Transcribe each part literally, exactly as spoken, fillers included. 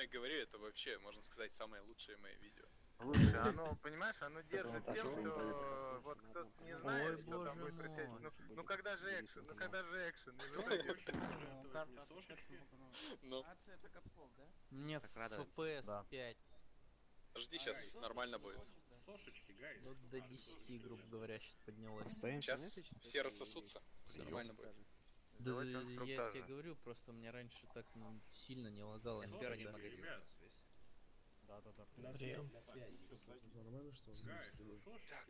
и говорю, это вообще, можно сказать, самое лучшее мое видео. Слушай, оно, понимаешь, оно держит тем, что вот кто не знает, что там будет происходить. Ну, ну когда же экшен, ну когда же экшен, ну Ну, это капслог, да? Нет, эф пи эс пять. жди, сейчас нормально будет. Ну, до десяти, грубо говоря, сейчас поднялось. Сейчас все рассосутся, все нормально будет. Да, я тебе говорю, просто мне раньше так ну, сильно не лагало. Сбер один магазин. Да, да, да. Прием. Нормально, что ли? Так.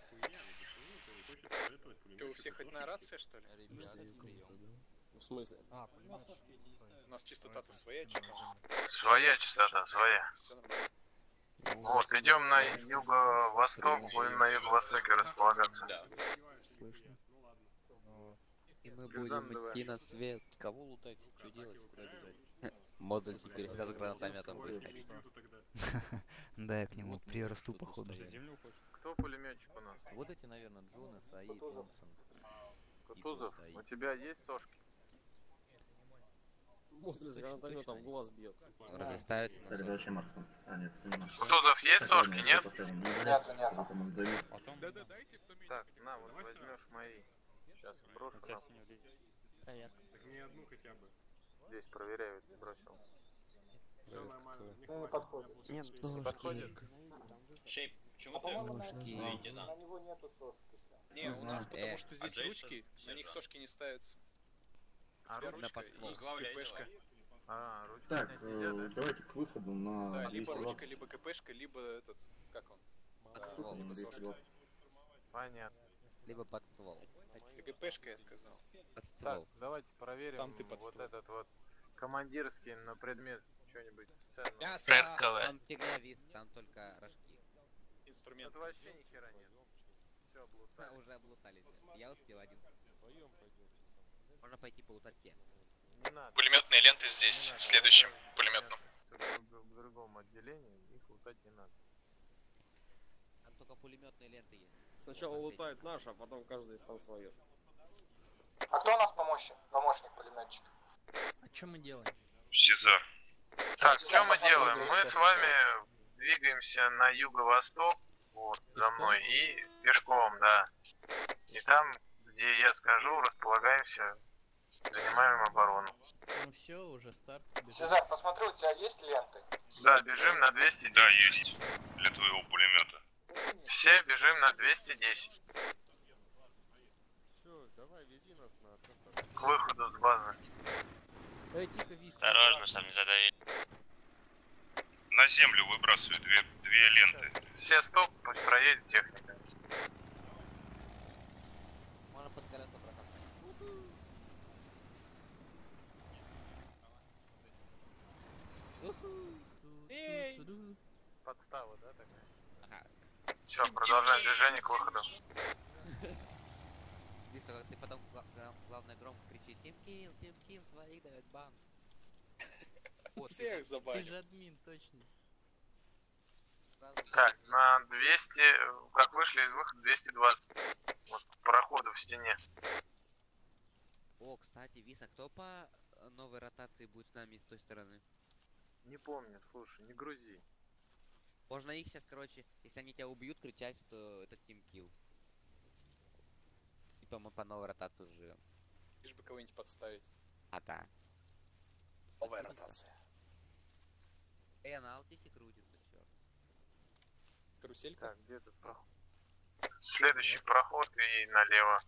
Ты у всех одна рация, что ли? Ребята, прием. В смысле? А, понимаешь, У нас частота-то своя, что там? Своя частота, своя. Все нормально. Вот, идем на юго-восток, будем на юго-востоке располагаться. Да. Слышно. и мы Гюзан, будем давай. идти на свет. Кого лутать? Что делать? Куда бежать? Модуль теперь всегда с гранатометом будет ходить. Да, я к нему Вот мы прирасту, тут походу. стоим. Кто пулеметчик у нас? Вот эти, наверное, Джонас, Аи, Томпсон. Кутузов, стоит. у тебя есть сошки? Модуль с гранатометом в глаз бьет. Разве ставится на Это сос? вообще Марксон. А, нет, это не Марксон. Кутузов, есть сошки, нет? Нет, нет. Потом он зовет. Так, на, вот возьмешь мои. Сейчас брошу нам. Привет. Здесь проверяют, бросил. Ну, не подходит. Нет, Не подходит? Шейп, почему ты Ножки. выйди, да? На него нету сошки сейчас. Не, у нас потому Э, что здесь а ручки, Джейсон? на них сошки не ставятся. У А, тебя ручка ручка подствол. и Главляй, КПшка. давай. А, ручку Так, снять нельзя, да? э, давайте к выходу на Да, либо двести ручка, двадцать. либо КПшка, либо этот, как он? Подствол. Либо двести сошка. двадцать. Понятно. Либо под ствол. КПшка, я сказал. Под Так, ствол. давайте проверим Там ты под вот ствол. этот вот командирский на предмет что-нибудь ценного. Мясо! Там фигня вид, там только рожки. Инструмент. Тут вообще ни хера нет. Все Да, облутали. уже облутались. Я успел один. Можно пойти полутать те. Не надо. Пулеметные ленты здесь, Не надо, в следующем это- пулеметном. это в друг- в другом отделении, их лутать не надо. Там только пулеметные ленты есть. Сначала лутает наш, а потом каждый сам свое. А кто у нас помощник? Помощник пулеметчик. А что мы делаем? Сезар. Так, что мы делаем? Мы с вами двигаемся на юго-восток, вот, за мной, и пешком, да. И там, где я скажу, располагаемся, занимаем оборону. Ну все, уже старт. бежим. Сезар, посмотри, у тебя есть ленты? Да, бежим на двести десять. Да, есть. Для твоего пулемета. Все бежим на двести десять. Все, давай, вези нас на центр. К выходу с базы. Эй, тихо, вис. Осторожно, сам не задави. На землю выбрасываю две, две ленты. Все стоп, пусть проедет техника. Можно под колеса прокопать. Эй! Подстава, да, такая? Ага. Все, продолжаем движение к выходу. Вис, только ты потом гла- гла- главное громко кричи: Тим Килл, Тим Килл, своих дает бан. Всех Ты забанил. же админ, точно. Сразу Так, на двести, как вышли из выхода, двести двадцать. Вот, к проходу в стене. О, кстати, Вис, а кто по э, новой ротации будет с нами с той стороны? Не помню, слушай, не грузи. Можно их сейчас, короче, если они тебя убьют, кричать, что это Тим Килл. Типа мы по новой ротации живем. Лишь бы кого-нибудь подставить. А да. Новая ротация. Эй, на Алтисе крутится, черт. Каруселька? Так, где этот проход? Следующий проход и налево.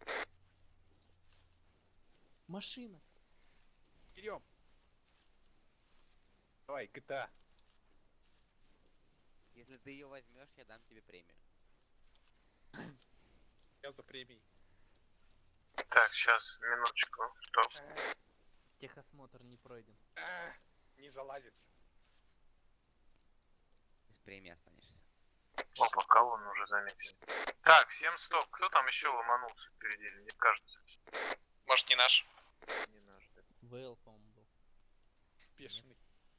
Машина. Берем. Давай, джи ти эй. Если ты ее возьмешь, я дам тебе премию. Я за премией. Так, сейчас, минуточку. Стоп. Техосмотр не пройден. А, не залазится. Без премии останешься. Опа, колонну уже заметили. Так, всем стоп. Кто там еще ломанулся впереди, мне кажется? Может, не наш? Не наш, да. ВЛ, по-моему, был. Бешеный.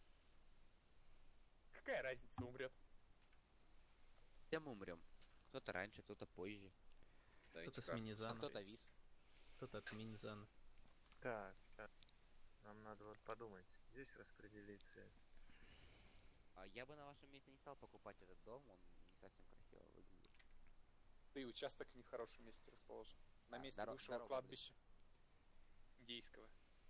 Какая разница, умрет? Все мы умрем. Кто-то раньше, кто-то позже. Кто-то с минизана. Кто-то вис. Кто-то от минизана. Так, сейчас. Нам надо вот подумать. Здесь распределиться. А я бы на вашем месте не стал покупать этот дом, он не совсем красиво выглядит. Да и участок в нехорошем месте расположен. На А, месте доро- бывшего дорога кладбища. Гейского.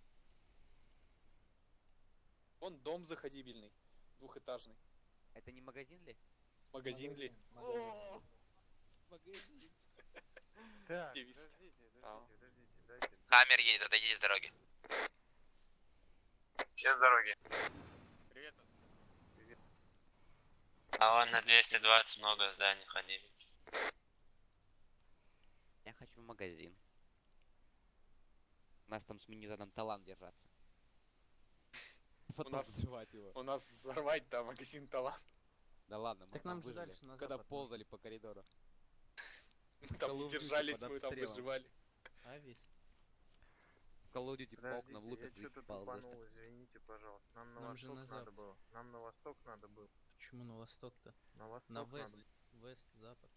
Вон дом заходибельный. Двухэтажный. Это не магазин ли? Магазин ли? О, магазин. Так, Девиз. подождите, А. подождите, подождите, дайте. Хаммер едет, отойдите с дороги. Все с дороги. Привет. А вон на двести двадцать много зданий ходили. Я хочу в магазин. У нас там с Минизаном талант держаться. Потом нас- взрывать его. У нас взорвать, да, магазин талант. Да ладно, Так мы нам там же выжили, дальше на когда запад ползали по коридору. Мы там Call не of Duty держались, под мы там обстрелом. выживали. А, весь. В Call of Duty по окнам Подождите, лупят, я и что-то ползаешь. тупанул, извините, пожалуйста. Нам на Нам же восток на надо запад. было. Нам на восток надо было. Почему на восток-то? На восток На надо вест, было. вест, запад.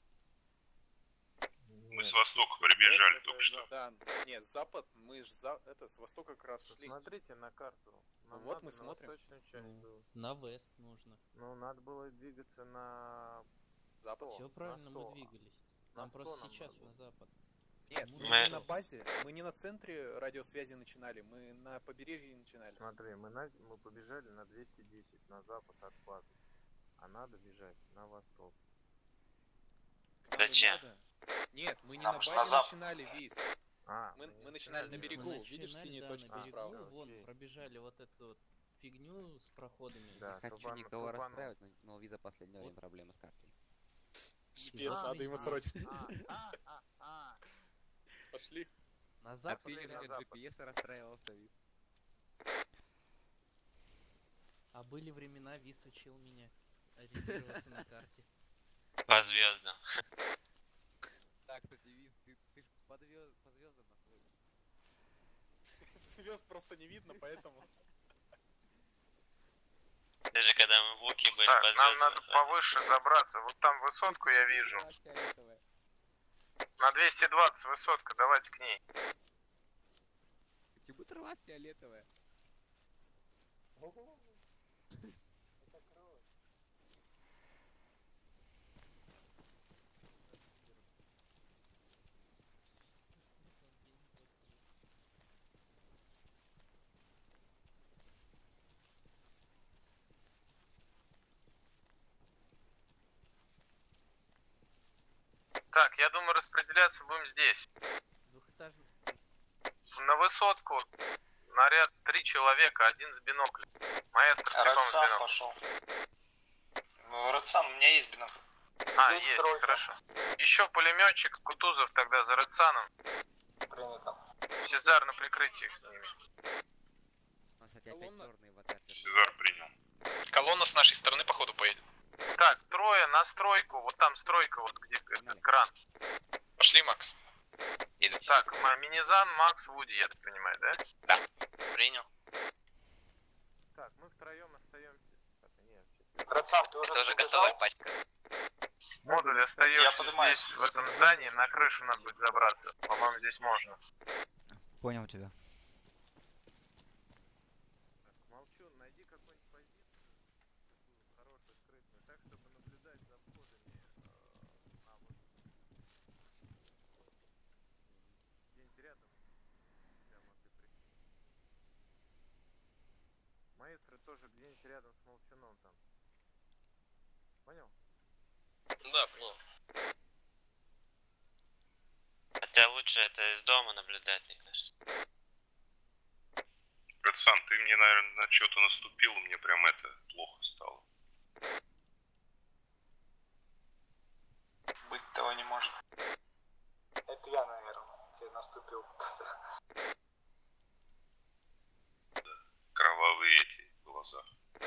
Мы с востока прибежали только что. Да, нет, запад, мы ж за... это, с востока как раз шли. Смотрите на карту. Нам Вот надо мы на смотрим. восточную часть Ну, было. на вест нужно. Ну, надо было двигаться на... Запад. Все на правильно, мы сто. двигались. На Нам сто просто нам сейчас надо на было. запад. Нет, Почему мы Мы- не на базе, мы не на центре радиосвязи начинали, мы на побережье начинали. Смотри, мы, на... мы побежали на двести десять на запад от базы. А надо бежать на восток. К нам и Зачем? надо. Нет, мы не Нам на ж на базе запад. начинали, Виз. А, Мы, не мы начинали на начинали. берегу, Мы видишь начинали, синие да, точки на справа? берегу, вон, Окей. пробежали вот эту вот фигню с проходами. Да, Не хочу тупану- никого тупану. расстраивать, но, но у Виза последнее время Вот. проблемы с картой. Пипец, А, надо ему видишь. срочно. А, а, а, а. Пошли. На А запад ты или же на от запад? джи пи эс расстраивался, Виз. А были времена, Вис учил меня ориентироваться на карте. По звездам. Да, кстати, Виз, ты, ты ж по, звезд, по звездам нас водишь. Звезд просто не видно, поэтому... Даже когда мы в Луке были, Так, по нам звездам надо шли. повыше забраться. Вот там высотку я вижу. Фиолетовая. На двести двадцать высотка, давайте к ней. Почему трава фиолетовая? Так, я думаю, распределяться будем здесь. Двухэтажный. На высотку наряд три человека, один с биноклем. Маэстро с каком с Рацан биноклем? пошел. Рацан, у меня есть бинокль. А, Есть есть, тройка. хорошо. Еще пулеметчик, Кутузов тогда за Рацаном. Принято. Сезар на прикрытии с ними. У нас, кстати, опять Колонна. черные в отряд вернулись. Сезар принял. Колонна с нашей стороны, походу, поедет. Так, трое на стройку, вот там стройка, вот где этот кран. Пошли, Макс. Так, ма- Минизан, Макс, Вуди, я так понимаю, да? Принял. Так, мы втроем остаемся. Так, нет, четверо. Рацан, ты уже Тоже побежал? готовая пачка. Модуль Я остаешься поднимаюсь. здесь, в этом здании, на крышу надо будет забраться. По-моему, здесь можно. Понял тебя. Так, молчу, найди какую-нибудь позицию, такую хорошую, скрытную, так, чтобы наблюдать за входами э, на вот... Где-нибудь рядом. Тебя могли прикрыть. Маэстро тоже где-нибудь рядом с Молчуном там. Понял? Да, понял. Хотя лучше это из дома наблюдать, мне кажется. Пацан, ты мне, наверное, на что-то наступил, мне прям это плохо стало. Быть того не может. Это я, наверное, тебе наступил. Кровавые эти глаза.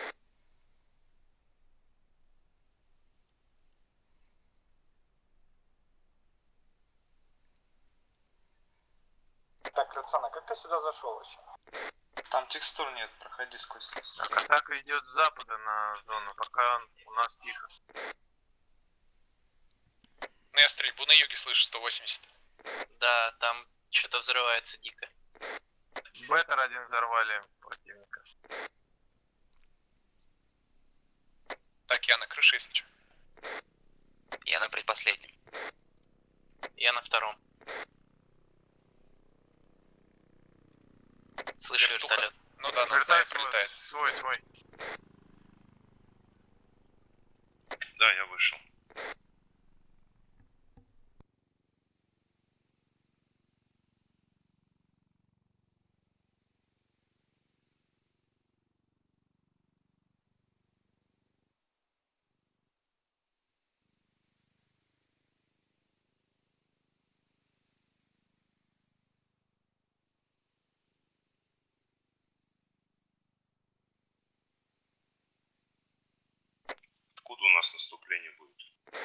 Так, Рацан, а как ты сюда зашел вообще? Там текстур нет, проходи сквозь. Так, атака идет с запада на зону, пока он у нас тихо. Ну я стрельбу на юге слышу, сто восемьдесят. Да, там что-то взрывается дико. Беттер один взорвали противника. Так, я на крыше, если что. Я на предпоследнем. Я на втором. Слышу вертолет. Ну да, ну Вертолет прилетает. Свой, свой. Да, я вышел. Откуда у нас наступление будет?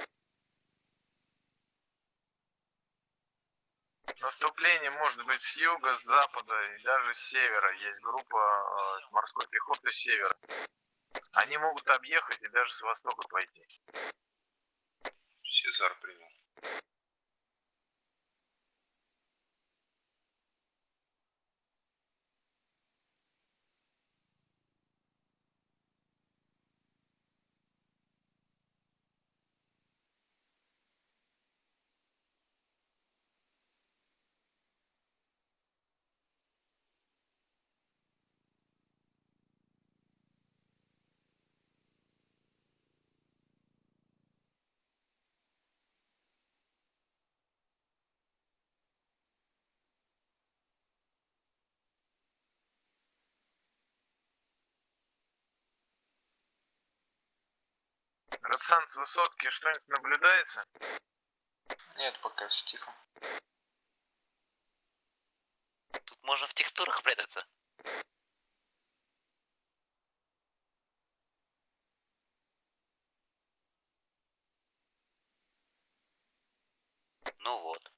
Наступление может быть с юга, с запада и даже с севера. Есть группа э, морской пехоты с севера. Они могут объехать и даже с востока пойти. Сезар принял. Рациан, с высотки что-нибудь наблюдается? Нет, пока все тихо. Тут можно в текстурах прятаться. Ну вот.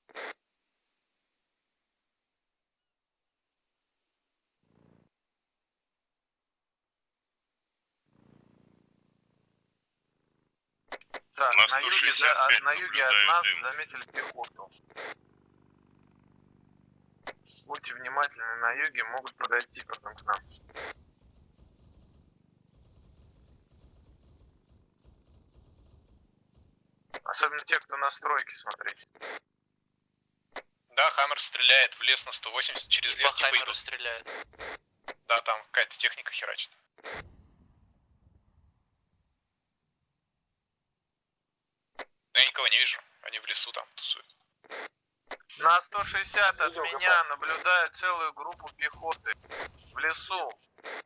Так, На на юге, сто за, шестьдесят пять от, на юге от нас дым. заметили пехоту. Будьте внимательны, на юге могут подойти потом к нам. Особенно те, кто на стройке, смотрите. Да, Хаммер стреляет в лес на сто восемьдесят, через лес типа идут. стреляет. Да, там какая-то техника херачит. Я никого не вижу, они в лесу там тусуют. На сто шестьдесят от Видел, меня наблюдаю целую группу пехоты в лесу.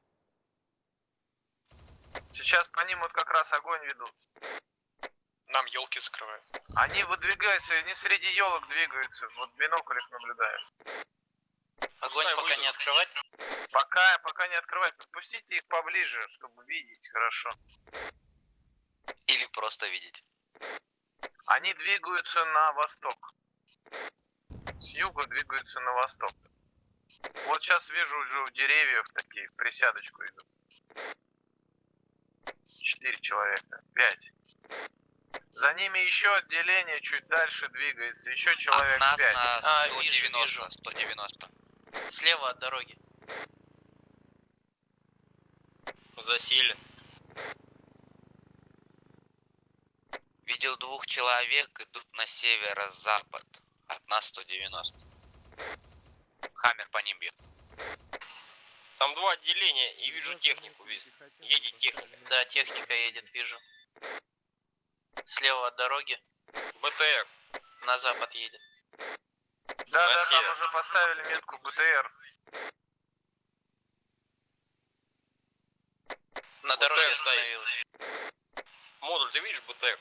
Сейчас по ним вот как раз огонь ведут. Нам елки закрывают. Они выдвигаются, они среди елок двигаются. Вот в бинокль их наблюдаю. Огонь пока выйдут. Не открывать? Пока, пока не открывать. Подпустите их поближе, чтобы видеть хорошо. Или просто видеть. Они двигаются на восток. С юга двигаются на восток. Вот сейчас вижу уже у деревьев такие, в присядочку идут. Четыре человека, пять. За ними еще отделение чуть дальше двигается, еще человек От нас пять. на А, сто вижу, девяносто, вижу. сто девяносто. Слева от дороги. Засилен. Видел двух человек, идут на северо-запад. От нас сто девяносто. Хаммер по ним бьет. Там два отделения и вижу технику. Едет техника. Да, техника едет, вижу. Слева от дороги. БТР. На запад едет. Да, да, Россия. там уже поставили метку БТР. На дороге БТР стоит. остановилась. Модуль, ты видишь БТР?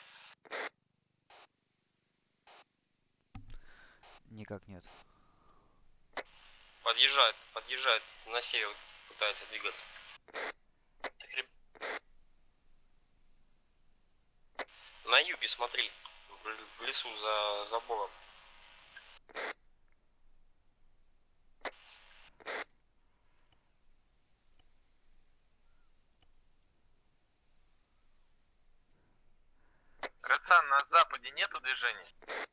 Никак нет. Подъезжает, подъезжает на север, пытается двигаться. Так, ребят, На юге смотри, в, в лесу за забором. Рациан, на западе нету движения?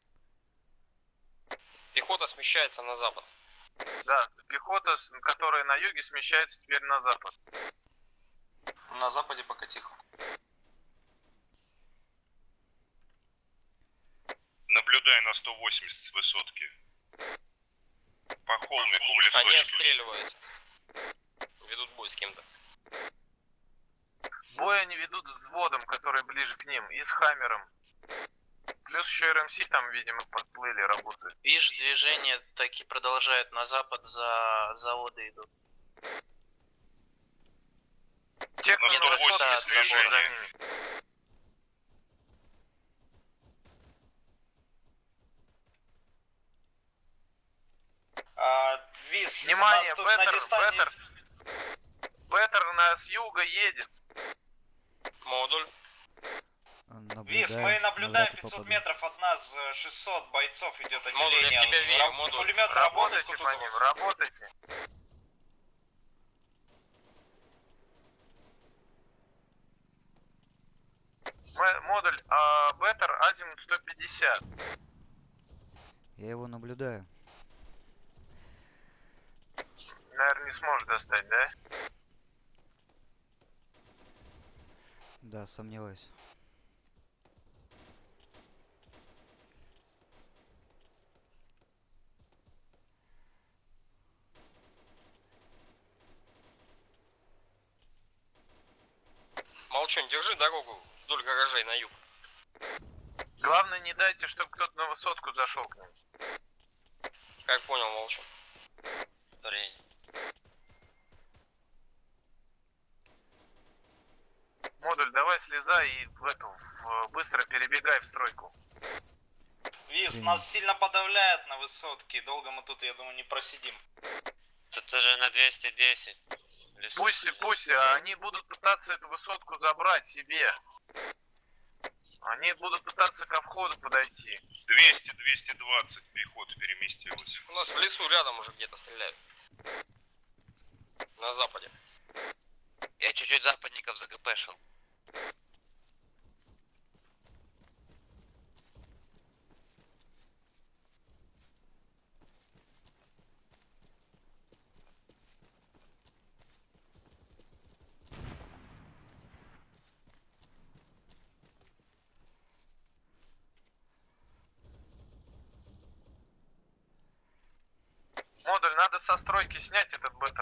Пехота смещается на запад. Да, пехота, которая на юге, смещается теперь на запад. На западе пока тихо. Наблюдай на сто восемьдесят с высотки. По холмику в лесочке. Они отстреливаются. Ведут бой с кем-то. Бой они ведут с взводом, который ближе к ним, и с Хаммером. Плюс еще эр эм си там, видимо, подплыли, работают. Вижу движение, таки продолжают на запад, за заводы идут. Те, кто На на высотке, сто восемьдесят следят за движение. ними. А, Виз, Внимание, у нас тут на Беттер, дистанции- Беттер. Беттер на с юга едет. Модуль. Наблюдаю. Виз, мы наблюдаем навряд ли пятьсот попаду. метров от нас, э, шестьсот бойцов идет отделение. Модуль, я в тебя верю, Ра- модуль. Пулемет работает, Работайте тут по ним, работайте. М- Модуль, а, Беттер, азимут сто пятьдесят. Я его наблюдаю. Наверное, не сможешь достать, да? Да, сомневаюсь. Молчун, держи дорогу вдоль гаражей на юг. Главное, не дайте, чтобы кто-то на высотку зашел к ним. Как понял, Молчун. Модуль, давай слезай и в эту, в- быстро перебегай в стройку. Виз, Принял. нас сильно подавляет на высотке. Долго мы тут, я думаю, не просидим. Тут уже на двести десять. Пусть, пусть, а они будут пытаться эту высотку забрать себе. Они будут пытаться ко входу подойти. двести двести двадцать пехот переместилась. У нас в лесу рядом уже где-то стреляют. На западе. Я чуть-чуть западников загпшил. Модуль, надо со стройки снять этот беттер.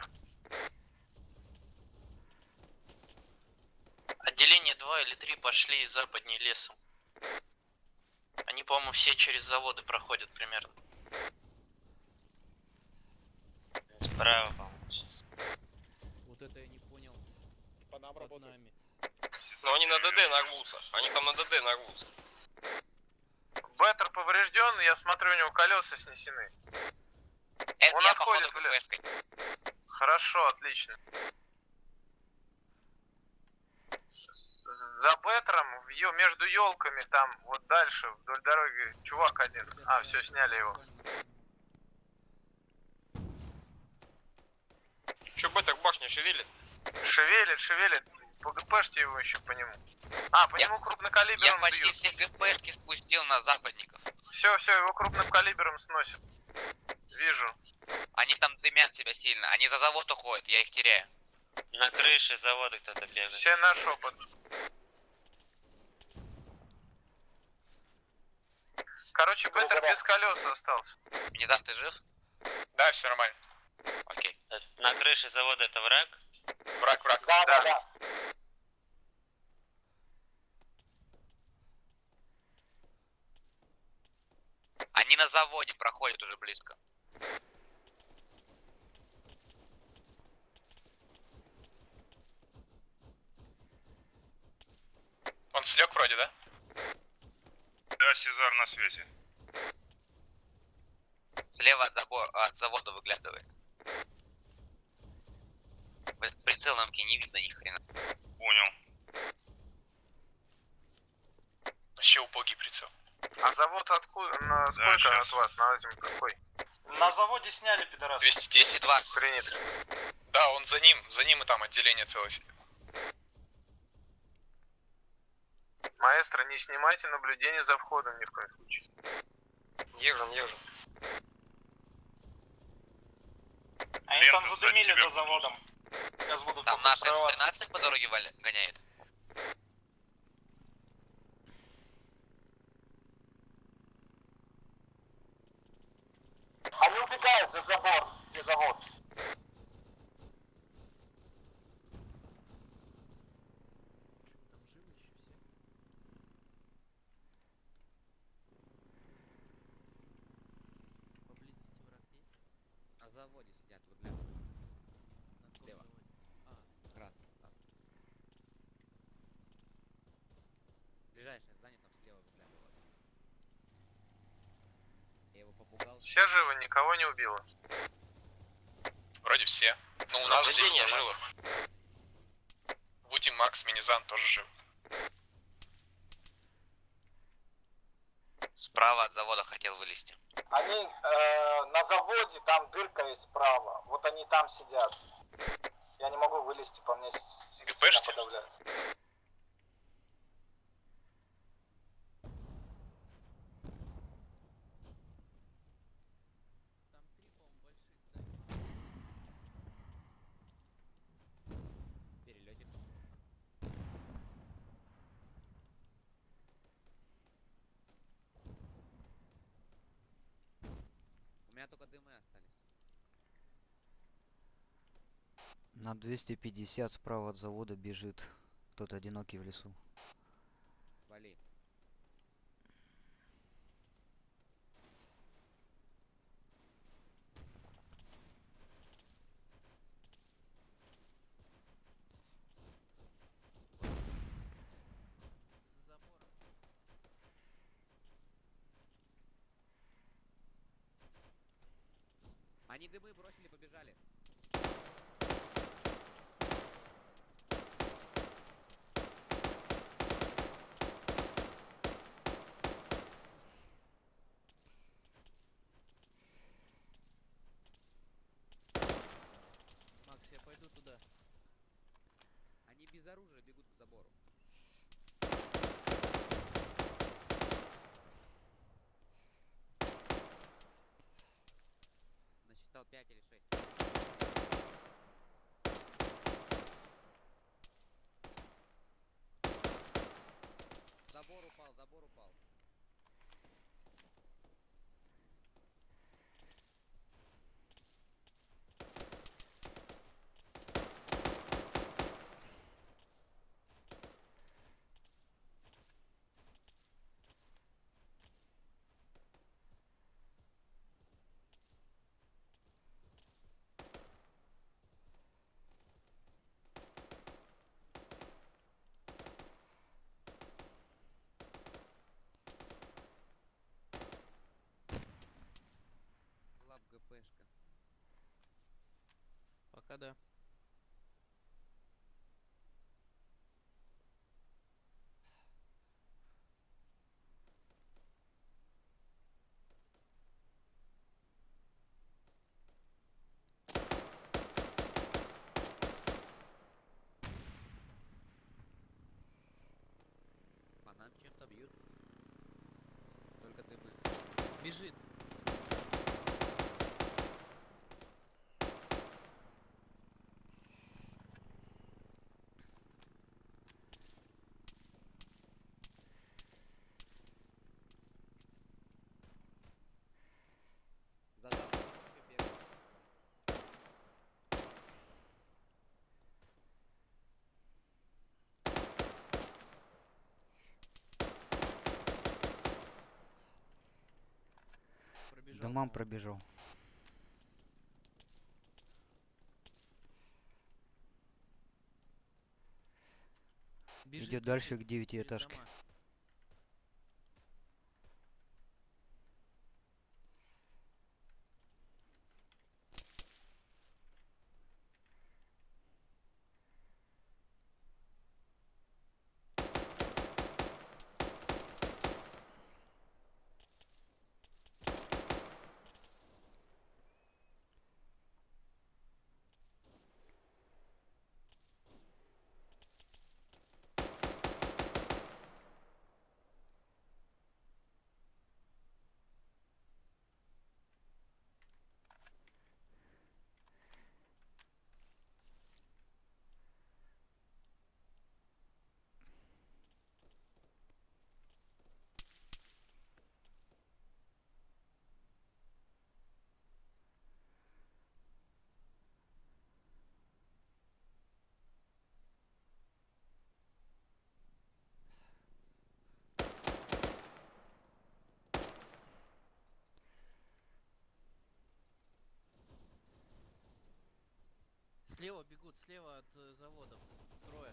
Отделение два или три пошли западнее лесу. Они, по-моему, все через заводы проходят примерно. Справа, по-моему, сейчас. Вот это я не понял. По нам Под работает. нами. Но они на ДД нарвутся. Они там на ДД нарвутся. Беттер поврежден, я смотрю, у него колеса снесены. Это Он я, отходит походу, в лес. КПшкой. Хорошо, отлично. За Беттером, в ё- между елками, там, вот дальше, вдоль дороги, чувак один. А, все, сняли его. Че, Беттер башня шевелит? Шевелит, шевелит. ПГПшьте его еще по нему. А, по Я- нему Я крупнокалибером почти бьют. все ГПшки спустил на западников. Все, все, его крупным калибром сносят. Вижу. Они там дымят себя сильно. Они за завод уходят, я их теряю. На крыше завода кто-то бегает. Все наш опыт. Короче, Беттер без колес остался. Внезапно ты жив? Да, все нормально. Окей. На крыше завода это враг? Враг, враг. Да, да, да. Они на заводе проходят уже близко. Он слег вроде, да? Да, Сезар на связи. Слева от, забо- от завода выглядывает. Без прицел намки не видно ни хрена. Понял. Вообще убогий прицел. А завод откуда? На сколько щас. от вас? На зиму какой? На заводе сняли, пидорас. двести десять. два. Принято. Да, он за ним, за ним и там отделение целое. Маэстро, не снимайте наблюдение за входом ни в коем случае. Держим, держим. Они Лента там сзади задымили тебя за заводом. Сейчас будут Там походу наш прорываться. эф тринадцать по дороге валя- гоняет. Они убегают за забор, где завод. На заводе сидят, выглядывают. Слева. А, красный, там. Ближайшее здание там слева выглядывало. Я его попугал. Все живы, никого не убило. Вроде все. Ну, у нас здесь живы. Вуди, Макс, Минизан тоже жив. Справа от завода хотел вылезти. Они э, на заводе, там дырка есть справа. Вот они там сидят. Я не могу вылезти, по мне сильно подавляют. Перелетик. У меня только дымы остались. На двести пятьдесят справа от завода бежит кто-то одинокий в лесу. Вали. Они дымы бросили, побежали. Макс, я пойду туда. Они без оружия бегут к забору. Насчитал пять или шесть. Забор упал, забор упал. Лап ГПшка. Пока да. По нам чем-то бьют. Только дымы. Бежит. За забором еще бегают. Пробежал. Домам по-моему. пробежал. Бежит, Идет дальше бежит к девятиэтажке. через дома. Слева бегут, слева от э, заводов. Трое.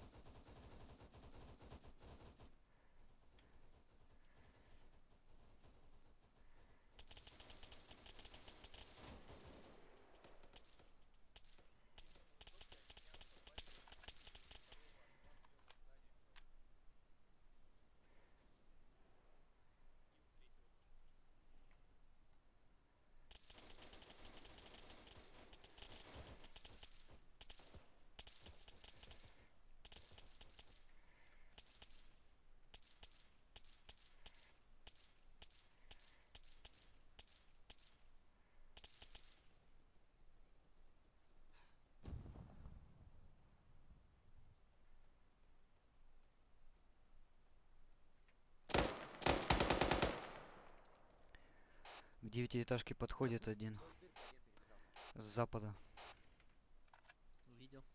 К девятиэтажке подходит один. С запада. Видел.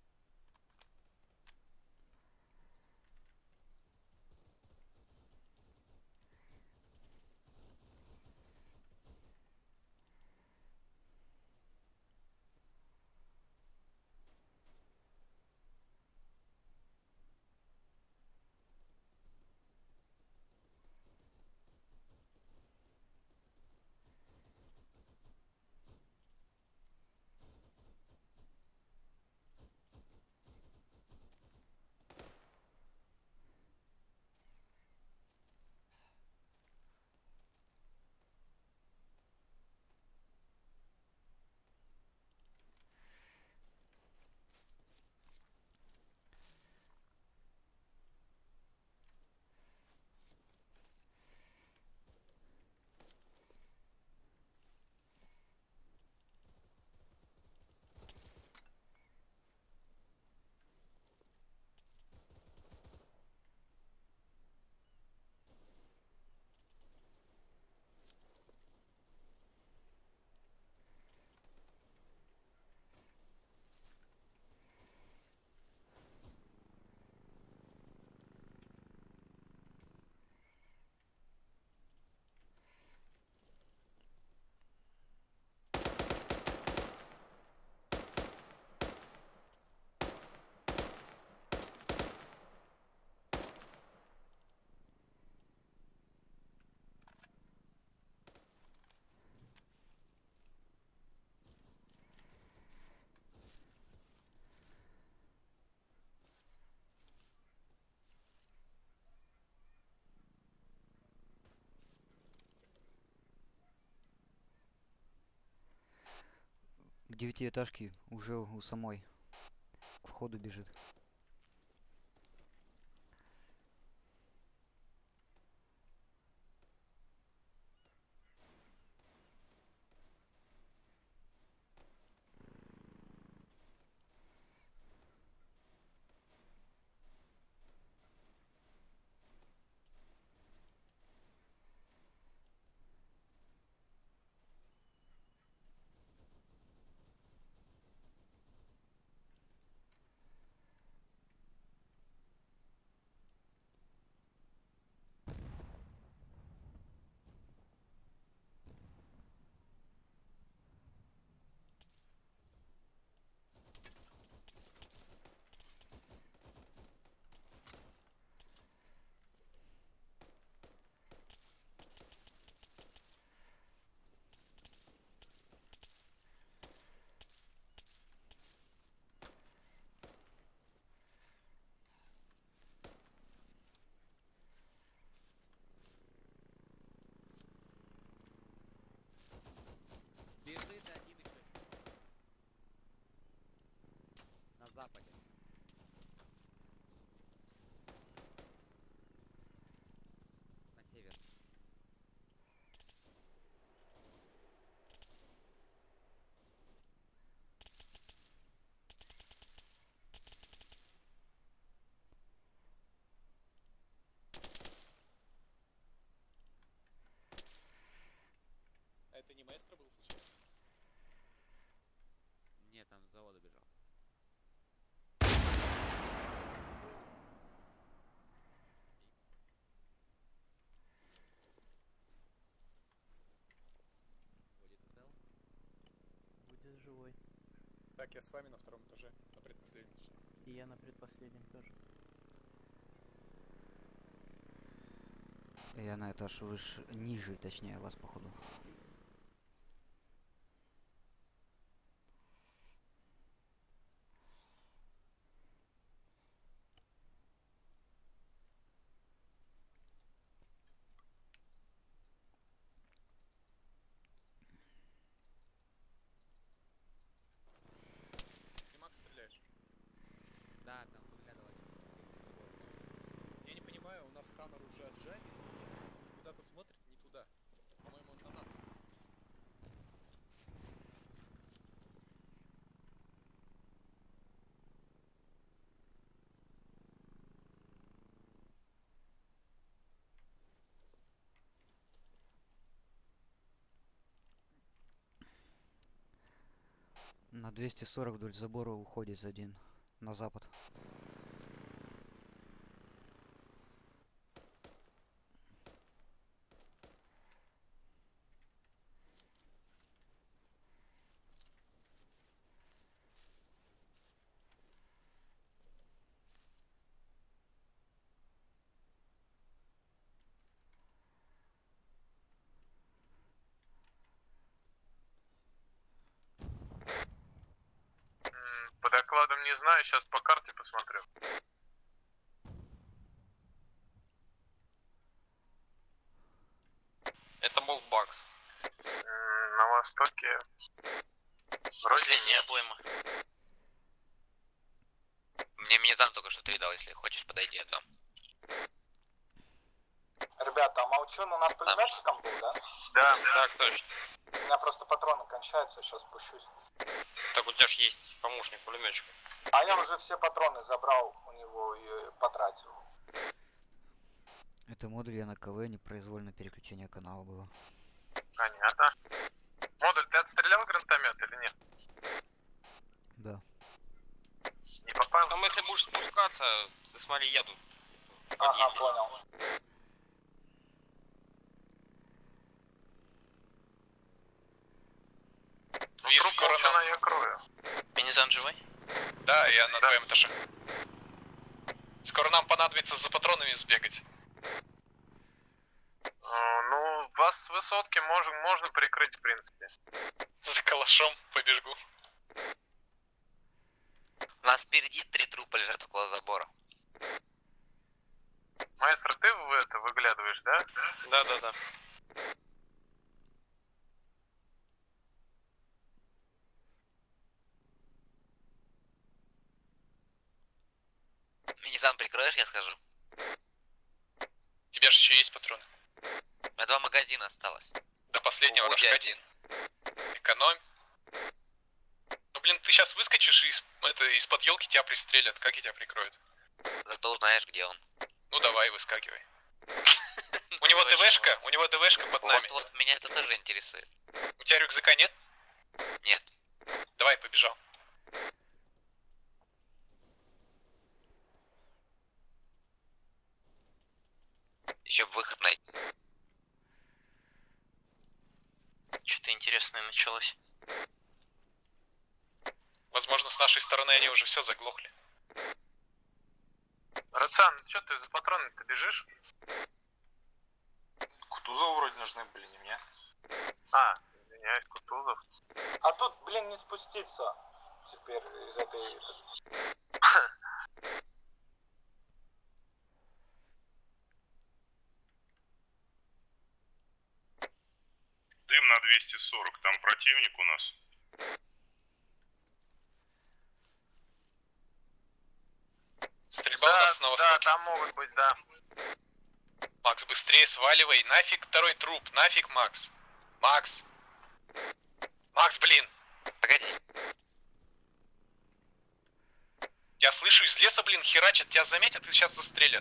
К девятиэтажке уже у самой. К входу бежит. Так, я с вами на втором этаже, на предпоследнем. И я на предпоследнем тоже. Я на этаж выше, ниже, точнее, вас, походу. Ты, Макс, стреляешь? Да, там выглядывал один. Я не понимаю, у нас Хаммер уже отжали, куда-то смотрит не туда. По-моему, он на нас. На двести сорок вдоль забора уходит один. На запад. По докладам не знаю, сейчас по карте посмотрю. Это был Бакс. На востоке. Последняя обойма. Мне Минизан только что три дал, если хочешь, подойди, отдам. Ребята, а Молчун у нас пулеметчиком был, да? Да. Так точно. У меня просто патроны кончаются, сейчас спущусь. Так у тебя же есть помощник пулеметчика. А я уже все патроны забрал у него и потратил. Это модуль я на КВ, непроизвольное переключение канала было. Понятно. Модуль, ты отстрелял гранатомет или нет? Да. Не попал? Там если будешь спускаться, ты смотри, я тут. Ага, понял. Вис, скоро нам... я крою. Минизан живой? Да, я на твоем этаже. Скоро нам понадобится за патронами сбегать. Ну, вас с высотки можно, можно прикрыть, в принципе. За калашом побежгу. У нас впереди три трупа лежат около забора. Маэстро, ты в это выглядываешь, да? Да, да, да. Минизан прикроешь, я скажу. У тебя же еще есть патроны. У меня два магазина осталось. До последнего Уходи рожка. один. Экономь. Ну блин, ты сейчас выскочишь и из, это, из-под елки тебя пристрелят. Как и тебя прикроют? Зато узнаешь, где он. Ну давай, выскакивай. У него ДВшка, у него ДВшка под нами. Вот, вот меня это тоже интересует. У тебя рюкзака нет? Нет. Давай, побежал. Еще выход найти. Что-то интересное началось. Возможно, с нашей стороны они уже все заглохли. Рацан, что ты за патроны-то бежишь? Кутузову вроде нужны были, не мне. А, извиняюсь, Кутузов. А тут, блин, не спуститься теперь из этой... Дым на двести сорок, там противник у нас. Стрельба да, у нас на востоке. Да, там могут быть, да. Макс, быстрее сваливай. Нафиг второй труп. Нафиг, Макс. Макс. Макс, блин. Погоди. Я слышу из леса, блин, херачат. Тебя заметят и сейчас застрелят.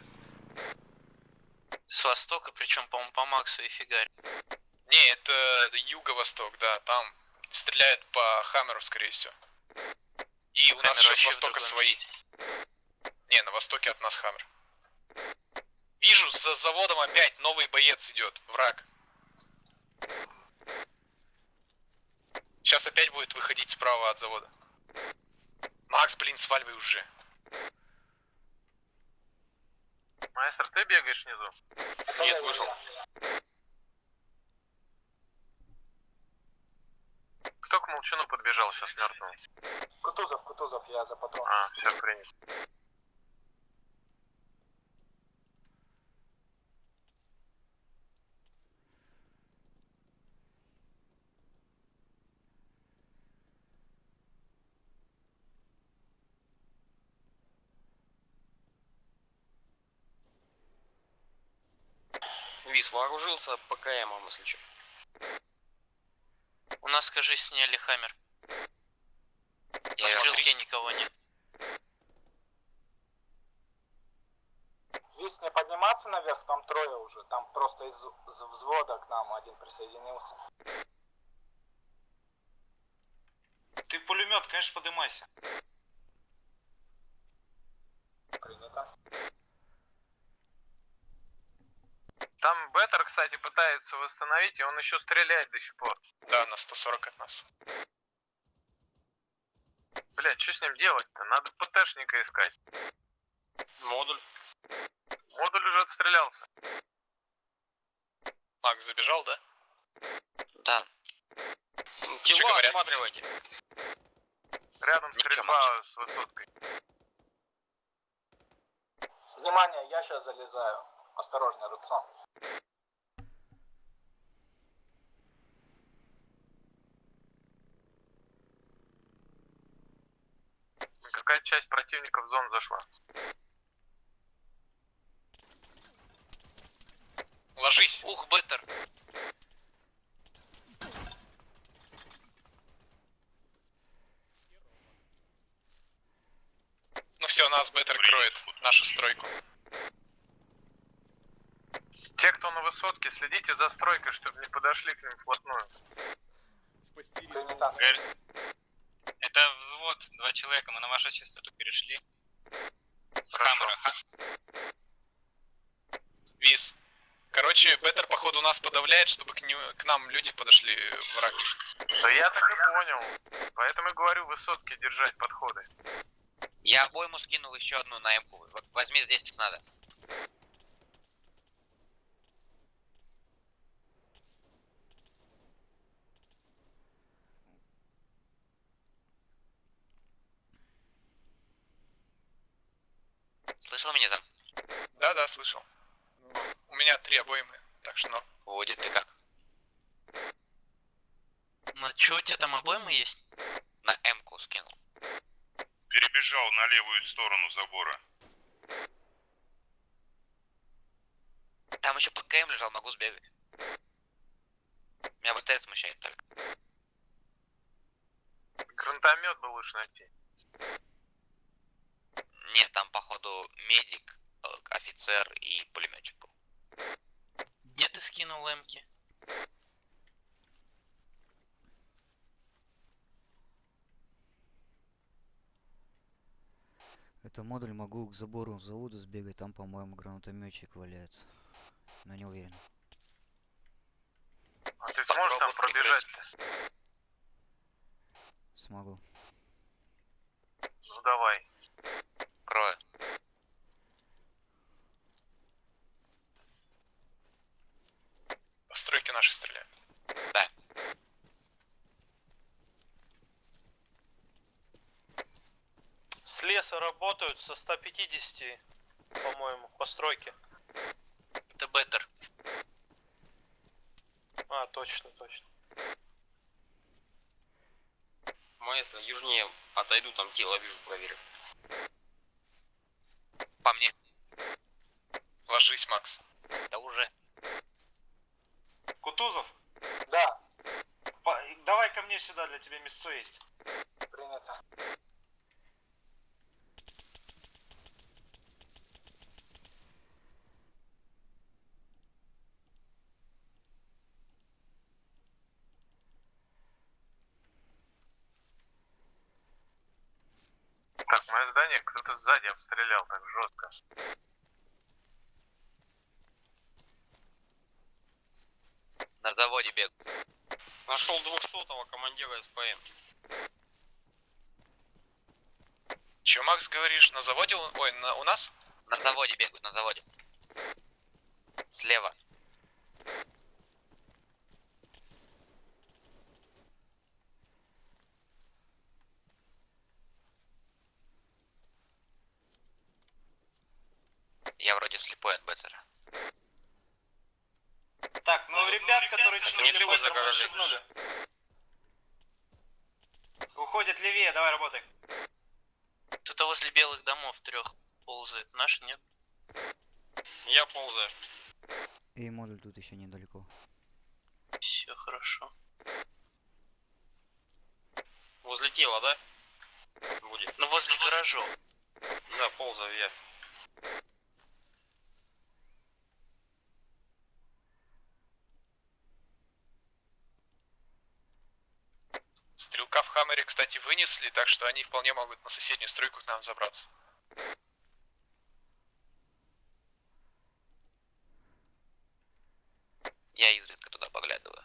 С востока, причем, по-моему, по Максу и фигарь. Не, это юго-восток, да. Там стреляют по Хаммеру, скорее всего. И у нас еще с востока свои. Не, на востоке от нас Хаммер. Вижу, за заводом опять новый боец идет, враг. Сейчас опять будет выходить справа от завода. Макс, блин, сваливай уже. Маэстро, ты бегаешь внизу? Нет, вышел. Кто к Молчану подбежал сейчас мертвому? Кутузов, Кутузов, я за патрон. А, все, принято. Вис, вооружился ПКМом, если что. У нас, скажи, сняли хаммер. На стрелке никого нет. Вис, не подниматься наверх, там трое уже. Там просто из, из взвода к нам один присоединился. Ты пулемет, конечно, поднимайся. Принято. Там Беттер, кстати, пытается восстановить, и он еще стреляет до сих пор. Да, на сто сорок от нас. Блять, что с ним делать-то? Надо ПТшника искать. Модуль. Модуль уже отстрелялся. Макс забежал, да? Да. Тела осматривайте. Рядом стрельба с высоткой. Внимание, я сейчас залезаю. Осторожнее, Рудсон. Какая часть противника в зону зашла? Ложись. Ух, Беттер. Ну все, нас Беттер кроет нашу стройку. Те, кто на высотке, следите за стройкой, чтобы не подошли к ним вплотную. Спасти. Это взвод, два человека, мы на вашу частоту перешли. С Хаммера. Виз. Короче, Беттер, походу, нас подавляет, чтобы к, нему, к нам люди подошли враг. Да я так и понял. Поэтому и говорю, высотки держать подходы. Я обойму скинул еще одну на М-ку. Возьми, здесь их надо. Слышал меня, Зам? Да, да, слышал. У меня три обоймы, так что ну. Водит ты как? Ну чё, у тебя там обоймы есть? На М-ку скинул. Перебежал на левую сторону забора. Там еще ПКМ лежал, могу сбегать. Меня ВТ смущает только. Гранатомет бы лучше найти. Нет, там походу медик, офицер и пулеметчик был. Где ты скинул М-ки? Это модуль, могу к забору завода сбегать, там, по-моему, гранатометчик валяется. Но не уверен. А ты сможешь там пробежать-то? Смогу. Ну давай. Крою. Постройки наши стреляют. Да. С леса работают со ста пятидесяти, по-моему, постройки. Это Беттер. А, точно, точно. Маэстро, южнее отойду, там тело вижу, проверю. По мне. Ложись, Макс. Да уже. Кутузов, Да, по- давай ко мне сюда, для тебя мясцо есть. принято. Так, мое здание кто-то сзади обстрелял так жестко. На заводе бег. Нашел двухсотого командира СПМ. Че, Макс, говоришь, на заводе? у- Ой, на, у нас? На заводе бегают, на заводе. Слева. Я вроде слепой от Бетера. Так, ну ребят, которые это чинили не ты Беттер, вызов, мы говоришь. шагнули. Уходит левее, давай работай. Кто-то возле белых домов трех ползает. Наш нет. Я ползаю. И модуль тут еще недалеко. Все хорошо. Возле тела, да? Будет. Ну возле гаражов. Да, ползаю я. Стрелка в Хаммере, кстати, вынесли, так что они вполне могут на соседнюю стройку к нам забраться. Я изредка туда поглядываю.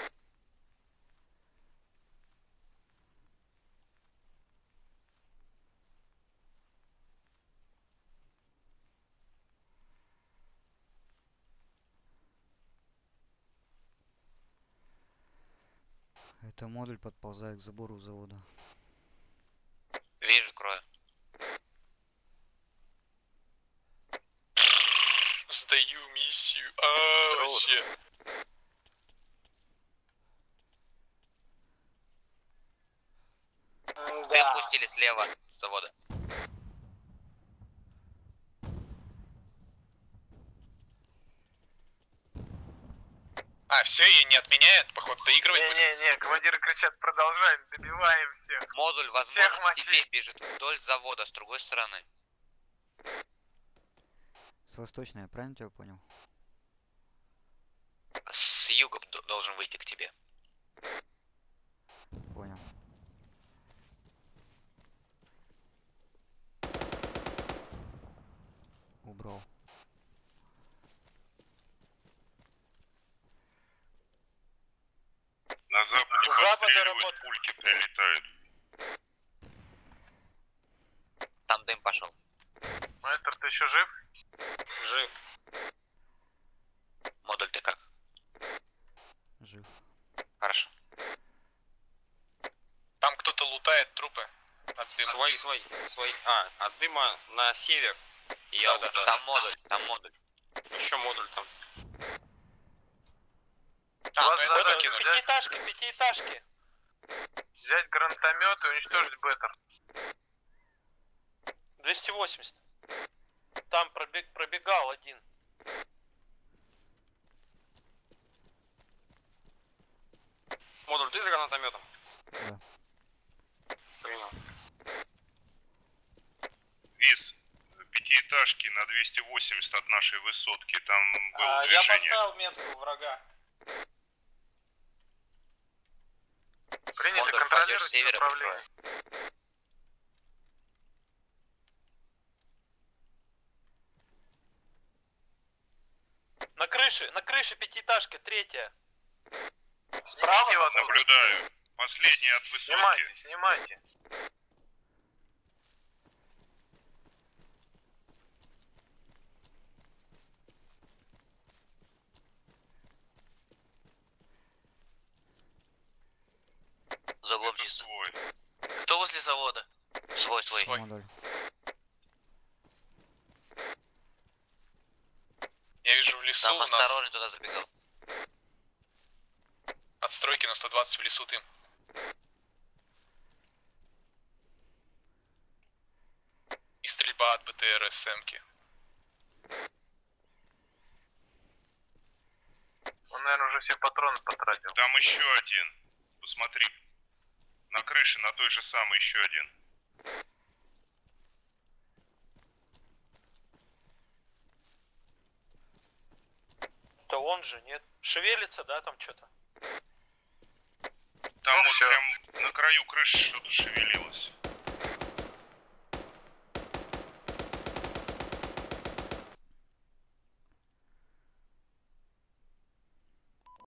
Это модуль подползает к забору завода. Вижу, крою. Сдаю миссию. А, вообще. Дым пустили слева завода. А, все, и не отменяет, походу, доигрывать будем. Не-не-не, командиры кричат, продолжаем, добиваем всех. Модуль, возможно, теперь бежит вдоль завода с другой стороны. С восточной, я правильно тебя понял? С юга д- должен выйти к тебе. Понял. Убрал. На западе постреливают, пульки прилетают. Там дым пошел. Мастер, ты еще жив? Жив. Модуль, ты как? Жив. Хорошо. Там кто-то лутает трупы от дыма. Свой, свой, свой. А, от дыма на север. Я да, да, там модуль, там модуль. Еще модуль там. А, ну это Надо докинули. взять- Пятиэтажки, пятиэтажки. Взять гранатомет и уничтожить Беттер. двести восемьдесят. Там пробег, пробегал один. Модуль, ты за гранатометом? Да. Принял. Виз, пятиэтажки на двести восемьдесят от нашей высотки, там было А, я движение. поставил метку врага. Принято, Модуль, контролируйте пойдешь севера, направление. На крыше, на крыше пятиэтажка, третья. Справа его Наблюдаю. Последний от высотки. Снимайте, снимайте. За углом Это вниз. свой. Кто возле завода? Свой, свой. Свой. Модуль. Я вижу в лесу Там у нас осторожно туда забегал. от стройки на сто двадцать в лесу дым. И стрельба от БТР и СМки. Он, наверное, уже все патроны потратил. Там еще один. Посмотри. На крыше, на той же самой, еще один. Да он же, нет? Шевелится, да, там что-то? Там Ну, вот всё. прям на краю крыши что-то шевелилось.